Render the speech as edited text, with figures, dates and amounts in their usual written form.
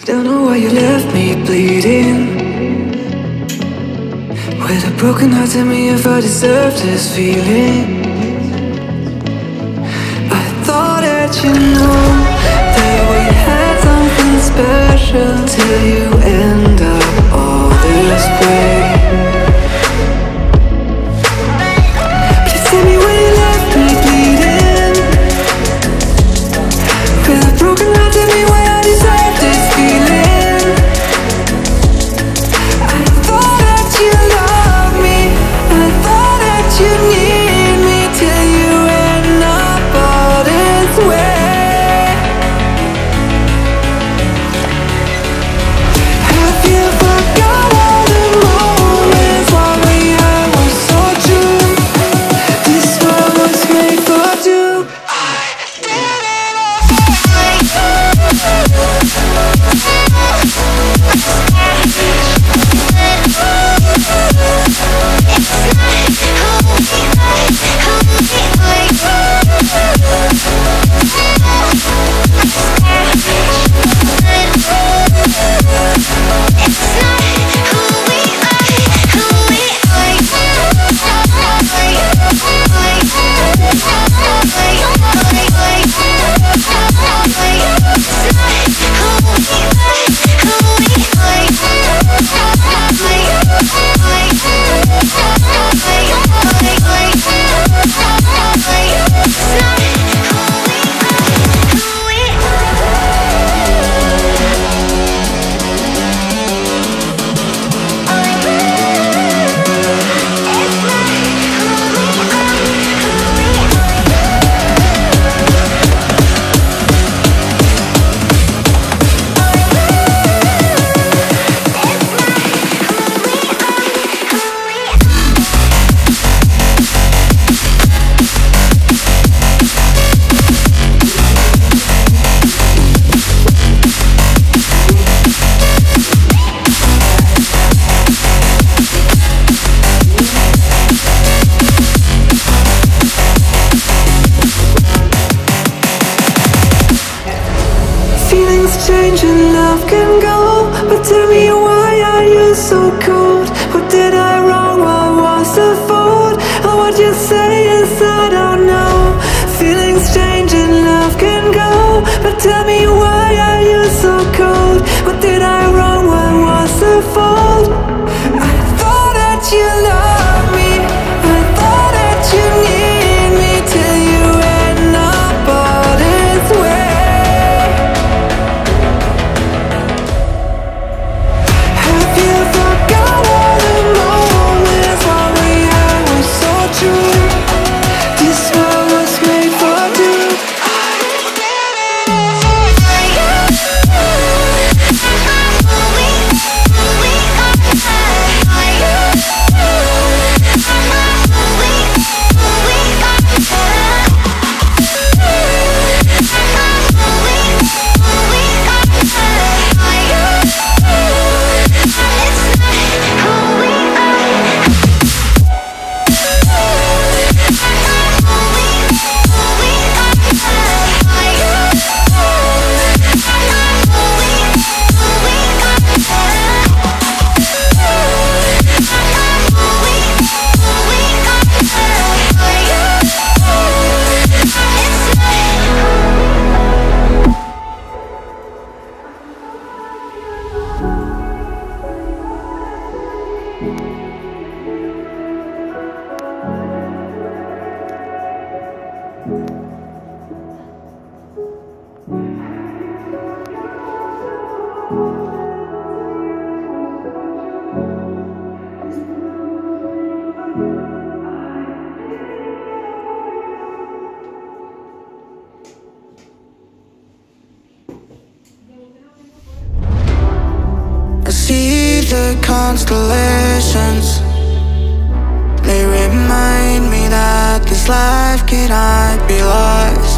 Don't know why you left me bleeding. With a broken heart, tell me if I deserve this feeling. I thought that you know that we had something special, till you end up all this way. Please tell me why you left me bleeding. With a broken heart, tell me why I deserve this feeling. I thought that you loved me, I thought that you need me, till you end up all this way. Have you forgot all the moments while we had was so true? This world was made for two. Feelings change and love can go, but tell me why are you so cold? What did I wrong? What was the fault? Or what you say is I don't know. Feelings change and love can go, but tell me why are you so cold? What did I wrong? What was the fault? I thought that you loved me, I thought that you need me, till you end up all this way. Have you forgot all the moments while we had was so true? This world was made for two. I see the constellations. They remind me that this life cannot be lost.